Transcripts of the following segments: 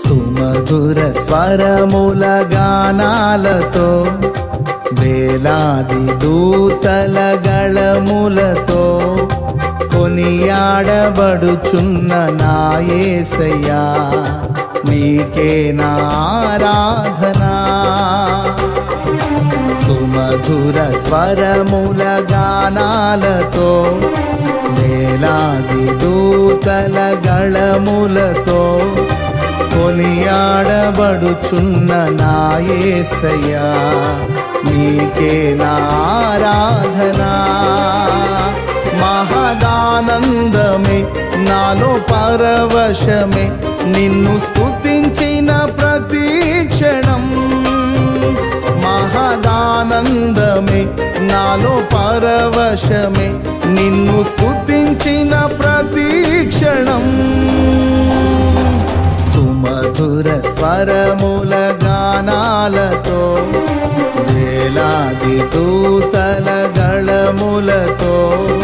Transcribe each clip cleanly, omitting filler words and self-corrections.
సుమధుర స్వరముల గానాలతో వేలాది దూతల గళములతో కొనియాడబడుచున్న నా యేసయ్యా నీకే నా ఆరాధనా. సుమధుర స్వరముల గానాలతో వేలాది దూతల గళములతో కొనియాడబడుచున్న నా యేసయ్యా నీకే నా ఆరాధనా. మహదానందమే నాలో పరవశమే నిన్ను స్తుతించిన ప్రతి క్షణం. మహదానందమే నాలో పరవశమే నిన్ను స్తుతించిన ప్రతి క్షణం. సుమధుర స్వరముల గానాలతో వేలాది దూతల గళములతో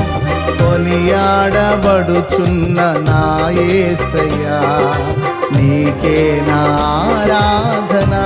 కొనియాడబడుచున్న నా యేసయ్యా నీకే నా ఆరాధనా.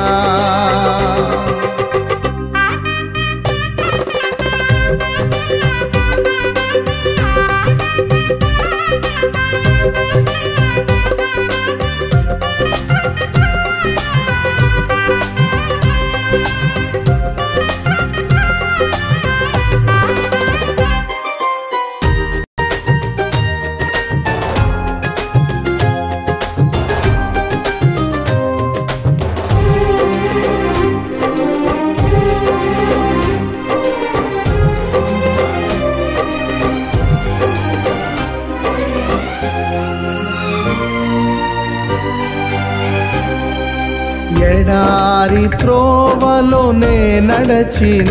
ఎడారి త్రోవలోనే నడచిన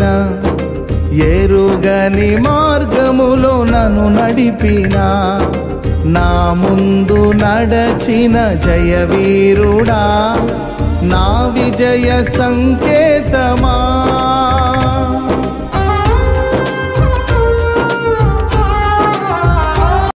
ఎరుగని మార్గములో నన్ను నడిపిన నా ముందు నడచిన జయవీరుడా నా విజయ సంకేతమా.